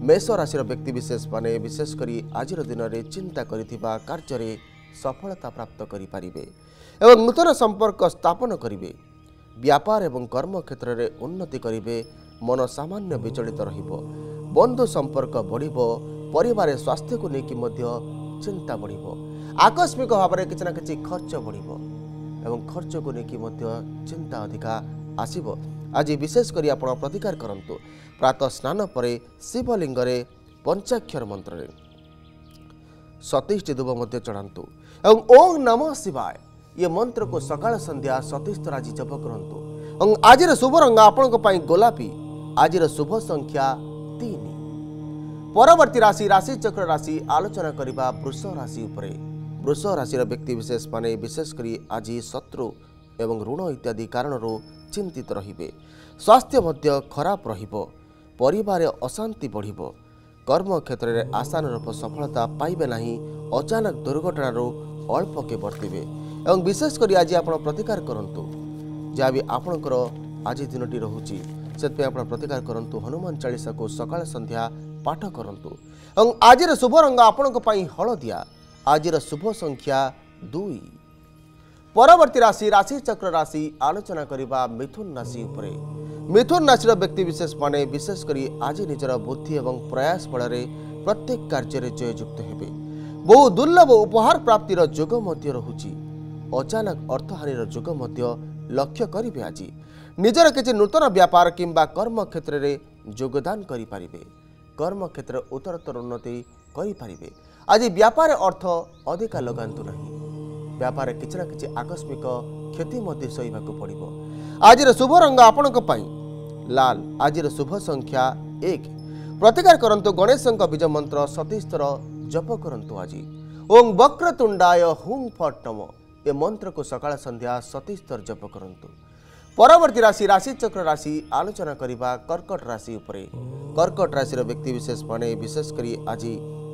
मेष राशि व्यक्ति विशेष माने विशेषकर आज दिन में चिंता करिथिबा कार्य सफलता प्राप्त करें एवं नूतन संपर्क स्थापन करेंगे। व्यापार एवं कर्म क्षेत्र में उन्नति करेंगे। मन सामान्य विचलित रहिबो। बंधु संपर्क बढ़िबो। परिवार स्वास्थ्य को लेकिन चिंता बढ़िबो। आकस्मिक भाव में किसी ना कि खर्च बढ़िबो एवं खर्च को लेकिन चिंता अधिका आसीबो। आज विशेषकर आप प्रतिकार करंतु। प्रातः स्नान पर शिवलिंग पंचाक्षर मंत्र 27 दुब चढ़ातु एवं ओम नमः शिवाय ये मंत्र को सकाळ संध्या 27 आज जप करंतु। आज शुभ रंग आपण गोलापी। आज शुभ संख्या 3। परवर्ती राशि राशि चक्र राशि आलोचना करबा वृष राशि उपरे। वृष राशि व्यक्ति विशेष माने विशेषकर आज शत्रु एवं ऋण इत्यादि कारण चिंतित रहिबे। स्वास्थ्य मध्य खराब रहिबो। परिवार अशांति बढ़िबो। कर्म क्षेत्र में आशानुरूप सफलता पाइबे नहीं। अचानक दुर्घटनार अल्प के बर्तिबे एवं विशेषकर आज आप प्रतिकार करंतु। जहाँ भी आपणकर आज दिनटी रोचे से प्रतिकार करंतु। हनुमान चालीसा को सकाळ संध्या पाठ करंतु। एवं आज शुभ रंग आपण हलदिया। आज शुभ संख्या 2। परवर्ती राशि राशि चक्र राशि आलोचना करबा मिथुन राशि उपरे। मिथुन राशि व्यक्ति विशेष माने विशेषकर आज निजर बुद्धि एवं प्रयास बल प्रत्येक कार्य जययुक्त हेबे। बहु दुर्लभ उपहार प्राप्तिर जोग मध्य रहुची। अचानक अर्थहानिर जोग मध्य लक्ष्य करिवे। आज निजर किछि नूतन व्यापार किंबा कर्म क्षेत्र में योगदान करि पारिबे। कर्म क्षेत्र उत्तरोत्तर उन्नति करि पारिबे। आज व्यापार अर्थ अधिका लगांतु नहीं। व्यापार किछि ना किछि आकस्मिक क्षति मध्य सहिबाकु पड़िबो। आज शुभ रंग आपणक पई लाल। आज शुभ संख्या 1। प्रतिकार करंतु। गणेश बीज मंत्र 27 थर जप करंतु। आज ओम वक्रतुंडाय हुं फट नमः ये मंत्र को सकाळ संध्या 27 थर जप करंतु। परवर्ती राशि राशि चक्र राशि आलोचना करबा कर्कट राशि उपरे। कर्कट राशि व्यक्ति विशेष माने विशेषकर आज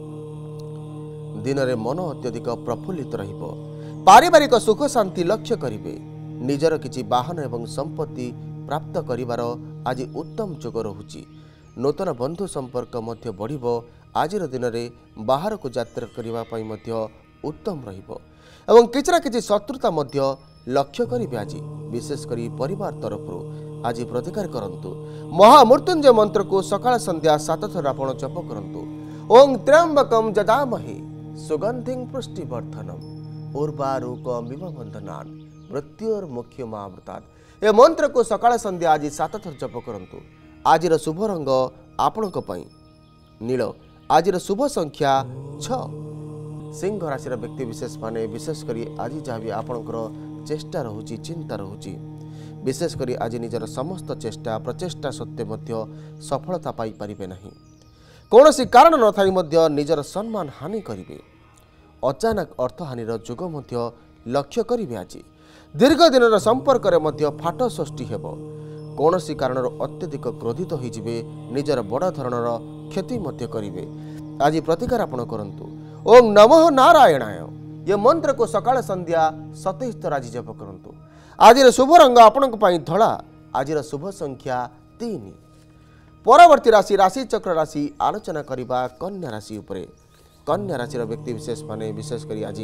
दिन में मन अत्यधिक प्रफुल्लित रहिबो। पारिवारिक सुख शांति लक्ष्य करिवे। निजर किछि वाहन एवं संपत्ति प्राप्त करिवार आज उत्तम जोग रहुची। नूतन बंधु संपर्क मध्य बढ़िबो। आज दिन में बाहर को यात्रा करबा पई मध्य उत्तम रहिबो एवं किछि ना किछि शत्रुता मध्य लक्ष्य करिवे। आज विशेषकर परिवार तरफ आज प्रतिकार करंतु। महामृत्युंजय मंत्र को सकाळ संध्या 7 थर आपण जप करंतु। ओं त्र्यंबकम जजामहे सुगंधिं पुष्टिवर्धनम उर्वारुकमिव बंधनान् मृत्युर्मुख्यमामृतात् ये मंत्र को सकाळ संध्या आज 7 थर जप करंतु। आज शुभ रंग आपणक पई नील। आज शुभ संख्या 6। सिंह राशि व्यक्ति विशेष माने विशेषकर आज जहाँ भी आपणकर चेष्टा रहुची चिंता रहुची। विशेषकर आज निजर समस्त चेष्टा प्रचेष्टा सत्वे मध्य सफलता पाई परिबे नहीं। कौनसी कारण न थाई मध्य निजर सम्मान हानि करिवे। अचानक अर्थहानिर जोग मध्य लक्ष्य करिवे। आज दीर्घ दिन संपर्क रे मध्य फाट सृष्टि हेबो। कौनसी कारण अत्यधिक क्रोधित होइजिवे। निजर बड़ धरणर क्षति मध्य करिवे। आज प्रतिकार आपण करंतु। ओम नमः नारायणाय ये मंत्र को सकाळ संध्या 27 थर आज जप करंतु। आज शुभ रंग आपणक पई धळा। आज शुभ संख्या 3। परवर्ती राशि राशि चक्र राशि आलोचना करबा कन्या राशि उपरे। कन्या राशि व्यक्ति विशेष माने विशेषकर आज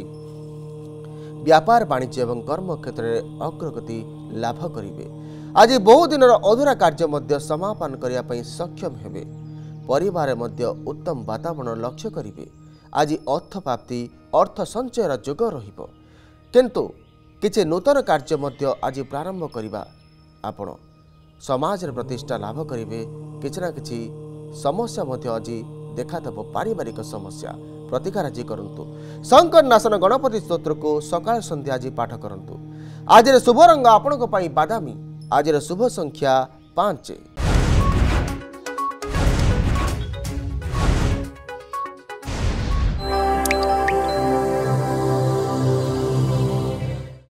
व्यापार वाणिज्य एवं कर्म क्षेत्र में अग्रगति लाभ करिवे। आज बहु दिन अधूरा कार्य मध्य समापन करिया पई सक्षम हेबे। परिवार मध्य उत्तम वातावरण लक्ष्य करिवे। आज अर्थ प्राप्ति अर्थ संचयर जोग रहिबो। किंतु किछि नूतन कार्य मध्य आज प्रारंभ करिबा आपण समाज रे प्रतिष्ठा लाभ करिवे। किछि ना किछि समस्या मध्य आज देखा देबो। पारिवारिक समस्या प्रतिकार आज करंतु। संकट नाशन गणपति स्तोत्र को सकाळ संध्या आज पाठ करंतु। आज शुभ रंग आपणक पई बादामी। आज शुभ संख्या 5।